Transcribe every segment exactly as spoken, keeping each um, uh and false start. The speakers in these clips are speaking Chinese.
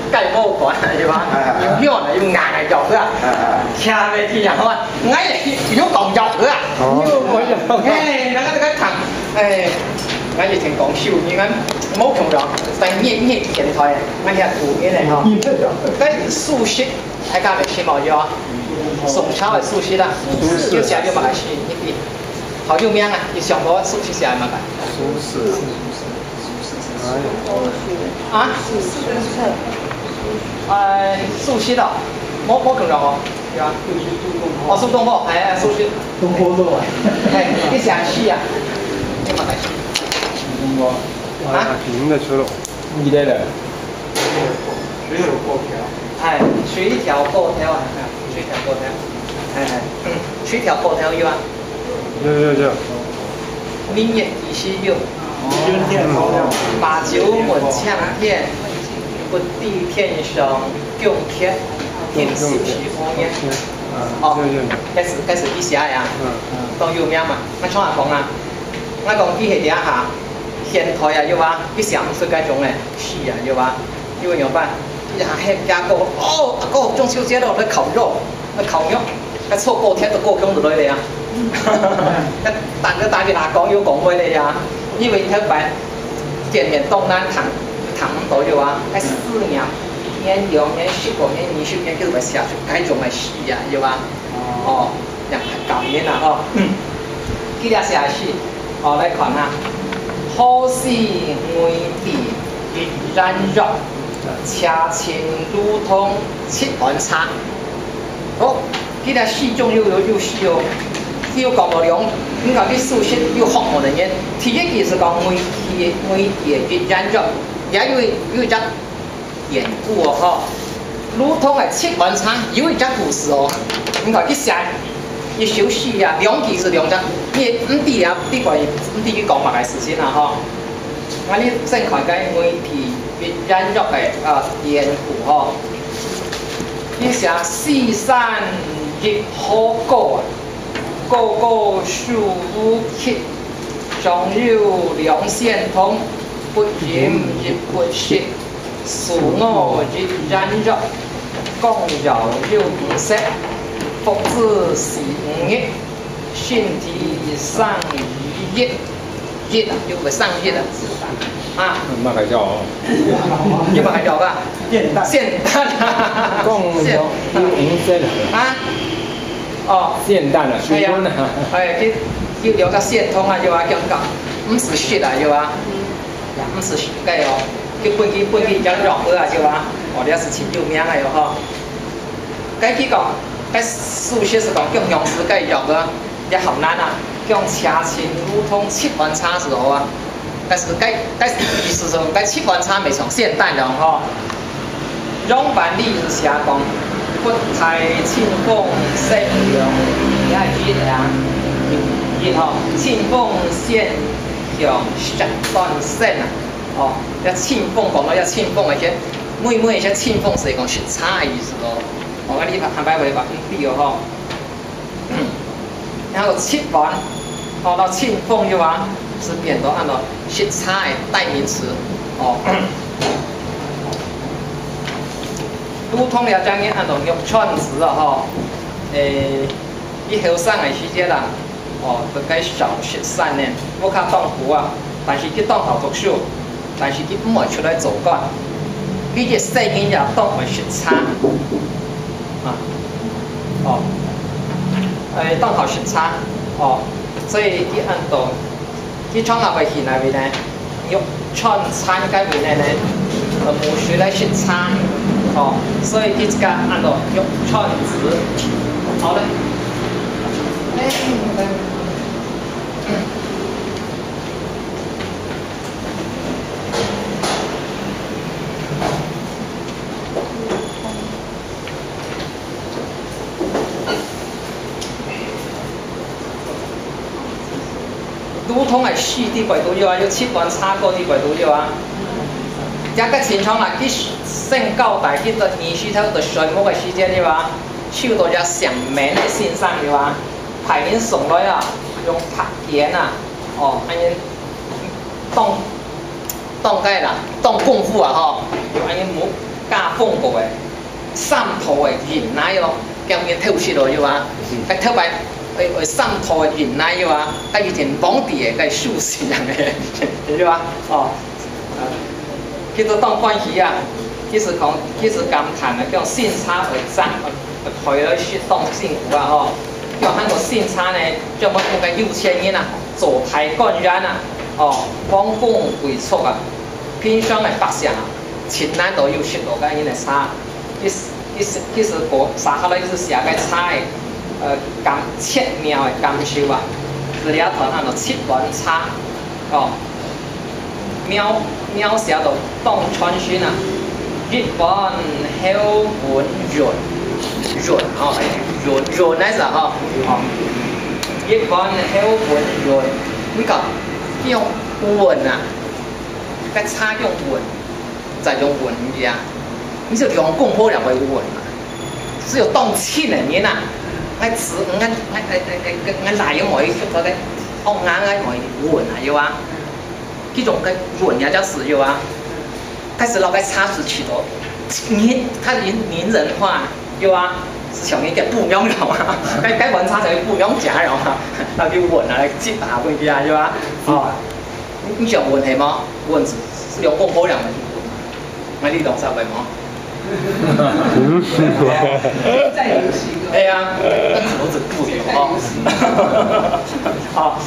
盖帽管是吧？有尿的有硬的脚的，车的是啥话？哎，有讲脚的啊，有我就哎，那个那个糖，哎，我以前講笑，你看冇窮咗，但係熱熱前台，我係圖嘅嚟嗬。跟素食喺隔離先冇咗，宋朝嘅素食啦，要食要買先一啲，好有名啊！你上過素食食係乜嘅？ 苏轼， 啊？誒，素食啊，冇冇窮咗哦，係嘛？哦，蘇東坡，係係素食。 东坡肉啊， 係，你食屎啊？你買嚟？ 东坡， 啊？ 平的吃肉， 你的嘞？ 水有过条。 係水條過條啊，水條過條，係係，嗯，水條過條要啊， 有有有。 明月幾時有？ 春天好了。 把酒問青天，不地天上供貼，天時是烏煙。哦，嗰時嗰時啲寫呀，都有名嘛。我廠下講啊，我講機器底下現台啊，要話啲上是嗰種咧，是啊，要話要有辦。一下黑加哥，哦，阿哥中秋節咯，嚟烤肉，嚟烤肉，一錯過天都過姜落嚟啊！一大個大嘅大講要講開嚟啊，因為佢擺見面東南糖糖到嘅話，喺四年、年兩年、十個年、二十年，佢咪寫出改種嚟試啊，要話哦，人係舊年啦哦，佢哋寫詩，哦嚟看啊，好似梅地別人肉。車前路通七碗茶，好，佢哋四種要有要試哦，要講到兩，點解啲素食要學我哋嘅？第一件是講梅地梅地別人肉，也有有一隻典故哦，嗬，路通係七碗茶，有一隻故事哦，點解啲寫一首詩啊，兩件是兩隻，你唔知啊，呢個唔知佢講乜嘅事情啊，嗬，我哋先看緊梅地。別人肉嘅啊典故嗬，你想四山亦可高啊，高高樹無缺，中有兩線通，不鹽亦不食，素我亦人肉，講有有五色，福字是五億，身體上一億，億啊，又咪上億啊？啊， 那还叫哦？ 有冇係有噶？ 現代， 現代啊， 共有五色啊，哦， 現代啊，水温啊， 係佢要有個線通啊，要話咁講，唔是雪啊，要話，唔是雪嘅哦，佢本佢本佢有肉嘅啊，要話，我哋是前有名嘅哟嗬。該佢講，該數學是講咁用詞該肉嘅，也好難啊，咁車前路通七碗茶時候啊。但是該該意思說該七碗茶未從現代人吼，用版歷史下講，不太清風色陽，你係熱啊，熱吼，清風線陽實斷線啊，哦，一清風講到一清風嘅些，每每些清風是講雪茶嘅意思咯，我講你坦白話講唔對哦嗬，然後七碗，講到清風嘅話。是變到按照雪茶嘅代名詞，哦。路通了將嘅按照玉串子啊，嗬，誒，以後生嘅時節啦，哦，就該少雪山呢，我靠當鋪啊，但是佢當頭讀書，但是佢唔會出來做幹，佢嘅細件就當為雪茶，啊，哦，誒，當頭雪茶，哦，所以佢按照。佢創下嘅現喺邊咧，玉串餐嘅邊咧咧，就冇水嚟雪茶，哦，所以佢家按照玉串子，好咧。路通係四啲櫃到要啊，要七碗茶嗰啲櫃到要啊。一個前廠啦，佢升高大，佢就二十頭就上屋嘅時間要啊，收到只上面嘅線上要啊，排面送來啊，用拍片啊，哦，安尼當當計啦，當功夫啊，嗬，要安尼冇加风过诶，渗透诶人奶哦，叫面透湿咯，要啊，佢透白诶诶渗透诶人奶要啊，佢以前當地诶佢舒適人嘅，要啊，哦，叫做當關係啊，其實講其實感嘆啊，叫先差而爭，佢咧説當政府啊，哦，叫韓國先差呢，叫乜咁嘅有錢人啊，做太幹人啊，哦，光公為錯啊，偏向嘅百姓啊。前南都有識落嘅，因為差，其實其實其實個沙克咧就是寫個差嘅，呃感切妙嘅感受啊，資料頭睇到七碗差，哦，渺渺小到當傳訊啊，一碗口碗潤潤哦，潤潤那是哦，哦，一碗口碗潤，呢個用碗啊，個差用碗。在用文呀，你就用公好了为文嘛，只有当亲的人呐，爱吃俺俺俺俺俺来用我一说的，哦俺俺我文啊有啊，这种个文呀叫使用啊，开始老该差时去多，你他人人人化有啊，是小人给不用了啊，该该文差才不用加了啊，那就文啊接打回去啊有啊，哦，你你想文系吗？文是是用公好了的。我呢度十位冇。係啊，跟住我就不了哦。哦，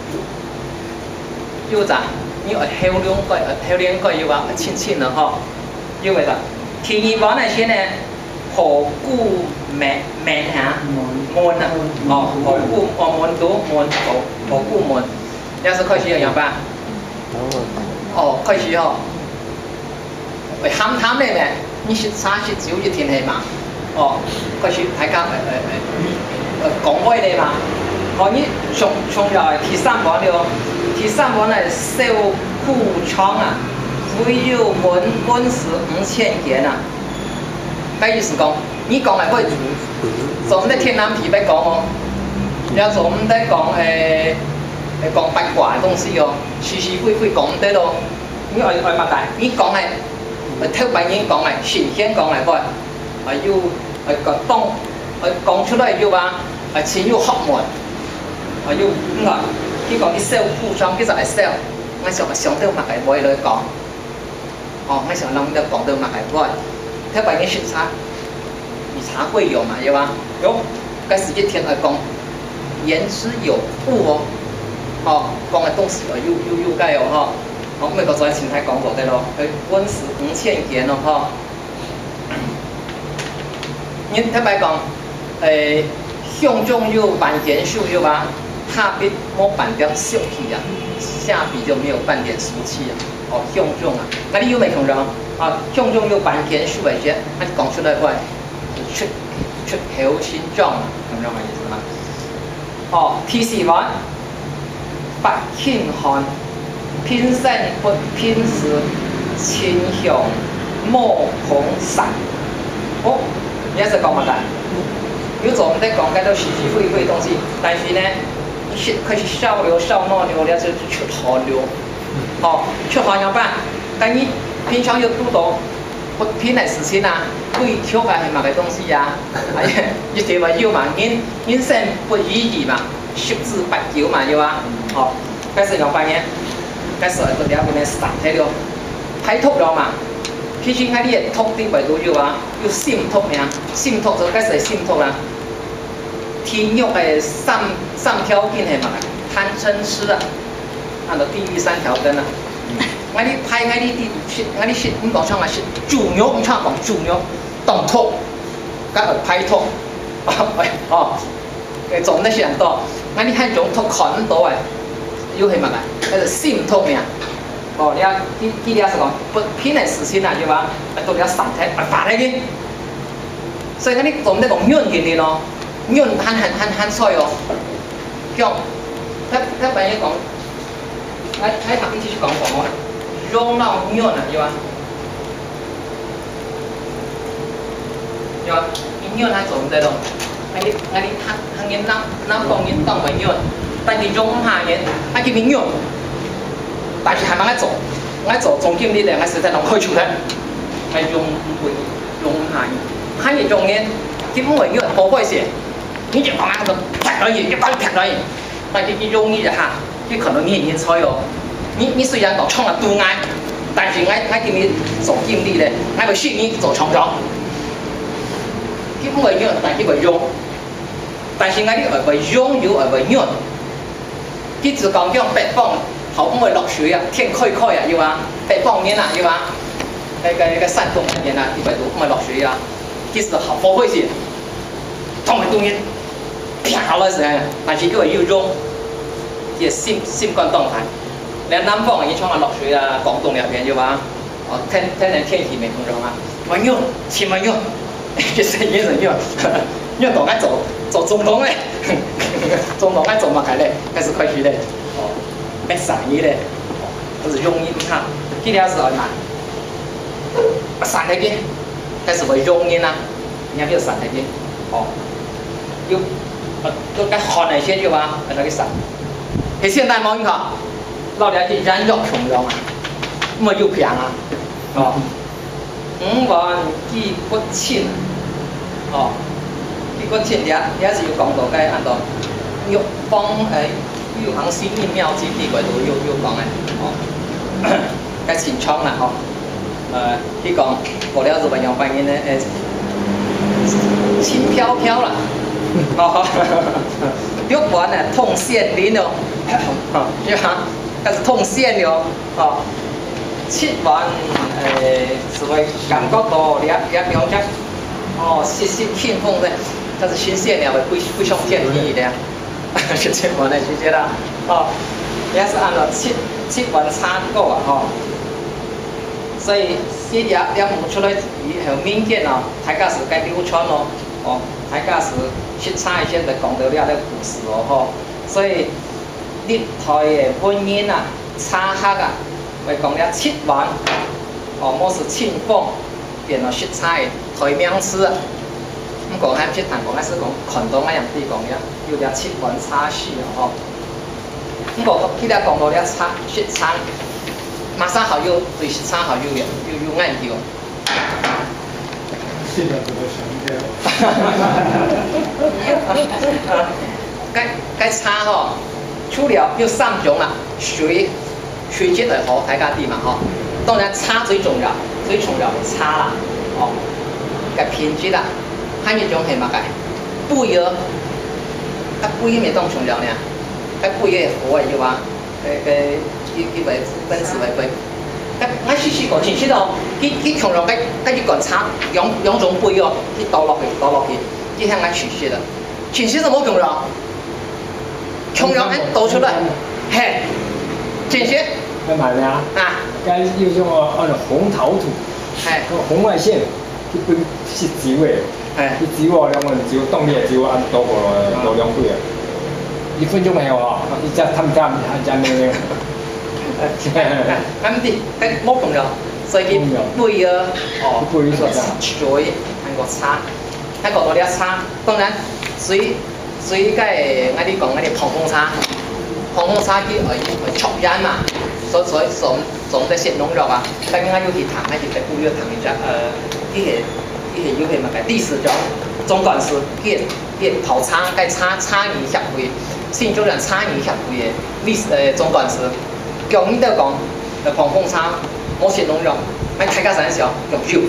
要咋？要後兩個，後兩個要話親親啦嗬。要為啥？天意講那些呢，河固門門嚇，門啊，哦，河固哦門都門河河固門，要是開始有樣吧？哦，開始哦。喂，喊喊咧咩？你食啥食少一天氣嘛？哦，開始大家誒誒誒講開你嘛？哦，你從從入係第三版了，第三版係小庫倉啊，會有本本是五千件啊。咩意思講？你講嚟可以做唔得天南皮俾講哦，有做唔得講誒誒講八卦嘅東西哦，是是非非講唔得咯。你愛愛乜嘢？你講係。偷白人講嚟，前天講嚟開，係要係個當係講出嚟要話係錢要學門，係要咁個，呢個啲 sell 鋪裝，其實係 sell，我想想到乜係會嚟講，哦，我想諗到講到乜係會，偷白人學茶，你茶會有嘛？有啊，有，嗰時一天係講言之有物哦，哦，講嘅東西係要要要計哦，嗬。我美國在前台講過的咯，佢温時五千件咯，嗬。你睇白講，誒，向中有半點數有吧？下邊冇半點小氣啊，下邊就沒有半點俗氣啊。哦，向中啊，那你有沒聽到？啊，向中有半點數嚟啫，那你講出來話，出出口先裝啊，咁樣嘅意思嘛？哦，提示話，不輕看。偏身不偏時，傾向莫恐散。哦，你一直講乜㗎？要做唔得講嘅都是是非非東西，但是呢，佢是燒流燒腦流了就出汗流。哦，出汗有辦？但你平常要讀到不偏嘅事情啊，會挑嘅係乜嘅東西啊？係一條話要嘛，人人生不如意嘛，十之八九嘛要啊。哦，嗰時兩百年。嗰時個兩個呢散喺度，睇突咗嘛。其實喺啲嘢突啲為到要啊，要滲突咩啊？滲突就嗰時係滲突啦。天欲係三三條根係乜啊？貪嗔痴啊，按照地獄三條根啊。我哋拍我哋啲説，我哋説唔講唱係説豬肉，唔唱講豬肉，當突，嗰個拍突，喂哦，誒做得上多，我哋係種突看到誒。要係乜啊？叫做滲透咩啊？哦，你啊，啲啲嘢係講不偏係事情啊，要話到你身體咪發喺啲，所以嗰啲做唔得講潤嘅啲咯，潤慳慳慳慳衰哦，叫一一般嘢講，喺喺旁邊繼續講講啊，用到潤啊，要話，要話，潤係做唔得咯，喺啲喺啲慳慳嘢諗諗講嘢當為潤。但係用下嘢，係叫名用，但係係咪喺做？喺做總經理咧，係實際上開出嚟，係用唔會。 看你中间，基本会有人不会写，你就往那个拍到你，就把你拍到你，那就你容易的哈，你可能你已经錯咗，你你雖然講衝啊都啱，但是我我叫你做經理咧，我會訓你做廠長，基本會用，但係會用，但是我呢係會用有係會用，佢只講叫北方頭唔會落水啊，天開開啊，要啊，北方面啊，要啊。cái cái cái sản phẩm này là thì phải đủ mà lọc水啊，其實好不會是，同埋東西漂了是，但是佢要用，即係心心肝動態。你南方已經創下落水啊，廣東入邊就話，哦天天然天氣未咁樣啊，我用千萬用，其實已經用，用到我做做總統咧，總統我做乜嘅咧，開始開始咧，哦，咩生意咧，都是用一看，呢條是難。散喺邊，但是會用嘅啦，你睇邊度散喺邊？哦，要都該看那些就話喺那個散。喺現代冇你看，老了就人肉窮用啊，咁啊要平啊，哦，五萬幾骨錢，哦，幾骨錢也也是要講到該按照玉方誒玉行先印妙之地嗰度要要講嘅，哦，該錢倉啦，哦。呃，佢講過了日本用翻譯呢，誒，輕飄飄啦，哦，玉環呢通線林咯，係嘛？開始通線了，哦，七環誒，所謂感覺到兩兩兩隻，哦，細細輕風的，它是新線了，會飛上天梯的，是七環的，就覺得，哦，也是按照七七環差夠啊，哦。所以呢啲一冒出來以後面見啊，大家是該流傳咯，哦，大家是去查一些就講到了啲故事咯，吼。所以歷代嘅文言啊、查客啊，會講了七環，哦，麼是慶豐，變咗食材台名詞啊。咁講喺即談講喺是講看到嗰樣啲講嘅，有啲七環差事啊，吼。咁講呢啲講到了差食材。馬上好友對食餐好友嘅，又又愛叫。 現在怎麼想嘅？ 該該餐吼，除了有三種啦，水水質係好，大家啲嘛吼。當然餐最重要，最重要係餐啦，哦，該品質啦，還有一種係乜嘅？杯啊，啊杯咪當重要呢，啊杯嘅好嘅就話，誒誒。佢佢為本事為貴，咁我試試過，前先哦，佢佢從容嘅，跟住講差兩兩種杯哦，佢倒落去倒落去，佢向我取雪啦，前先就冇從容，從容一倒出來，嘿，前先， 要買咩啊？啊，該要用個按照紅陶土，係個紅外線，佢本是紙位，係，佢紙喎兩個紙凍嘅紙喎按倒過倒兩杯啊，一分鐘沒有啊，一家他們家家沒有。 咁啲跟冇同樣，所以佢杯啊，哦，杯個水，係個叉，喺嗰度呢一叉，當然水水梗係我哋講嗰啲防風叉，防風叉佢係係戳人嘛，所所以總總得食農藥啊，但係我要去談，我哋杯要談一隻，誒，啲係啲係要係乜嘅歷史上總幹事，佢佢跑叉該叉叉二協會，新竹人叉二協會嘅歷史誒總幹事。叫你都講，誒防風叉冇食農藥，喺大家陣時候用燒，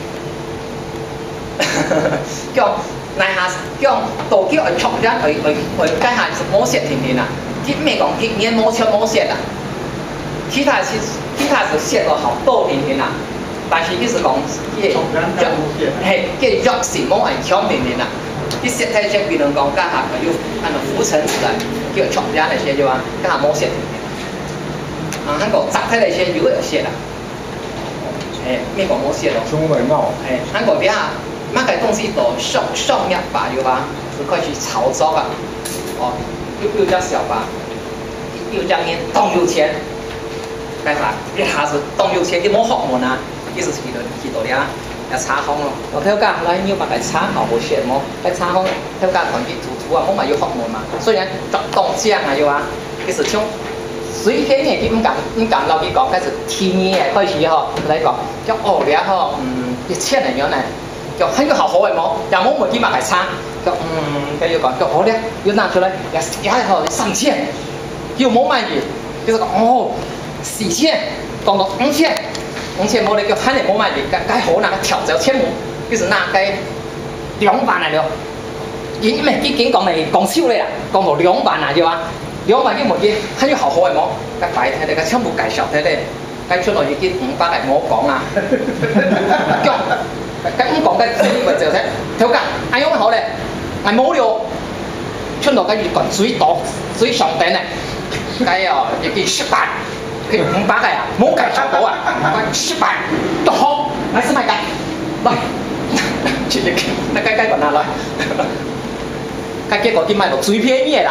叫嗱下叫道叫係戳人去去去街下冇食甜甜啊，佢咩講佢嘢冇食冇食啊，其他是其他是食到好多甜甜啊，但是佢是講佢係佢藥是冇人搶甜甜啊，佢食太食別人講街下要按照浮塵出來，叫戳人嚟食就話街下冇食甜甜。啊，香港集體嚟先，如果有寫啦，誒咩講冇寫咯？ 中文貌， 誒香港邊啊，乜嘅東西都上上一把要吧，就開始炒作啊，哦，又又叫小吧，又叫你當有錢，幹啥？一下子當有錢，你冇學問啊，意思是幾多幾多啲啊？一炒空咯，我睇下，嗱要把佢炒好冇寫冇，佢炒空睇下同啲圖圖啊，冇咪要學問嘛，雖然作當正啊要啊，其實從水起嘅佢唔敢唔敢落去講，開始天嘅開始嗬，嚟講叫學了嗬，嗯，一千人樣咧， 叫很有效果嘅冇，又冇每啲物係差，叫嗯，佢要講叫好咧，要拿出來，也也係好三千，要冇買嘢，佢就講哦四千，講到五千，五千冇你叫肯定冇買嘢，該該好那個調就千五，佢就拿該兩萬嚟了，已唔係已經講嚟講超你啦，講到兩萬啊，係嘛？兩萬嘅物件很有效果嘅冇，該擺睇你個全部介紹睇你。該出來已經五百係冇講啊，咁咁講嘅資咪就睇條價，係用好咧，係冇料，出來嘅月棍最多最上頂咧，係啊已經失敗，佢五百嘅啊冇計出到啊，失敗都好，係使咪計，來，直接嚟計計棍下來，計結果啲賣到最便宜嘅啦，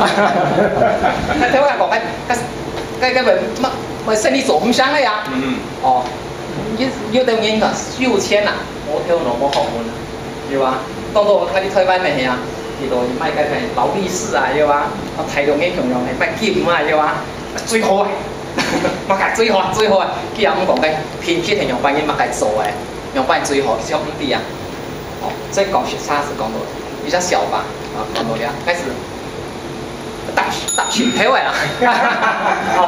條價講緊計計咪乜？我生意做唔上嘅呀，嗯、哦，要要到人個有錢啦，我條路冇學問啦，係嘛？當到我啲台灣咩啊，呢度賣嘅係勞力士啊，係嘛？我睇到英雄用係賣劍啊，係嘛？最好啊，物價最好最好啊！佢又咁講嘅，偏偏係用翻啲物價做嘅，用翻最好小五啲啊，哦，即係講雪沙是講到比較小吧，啊，講到嘅開始搭搭船票嘅啦。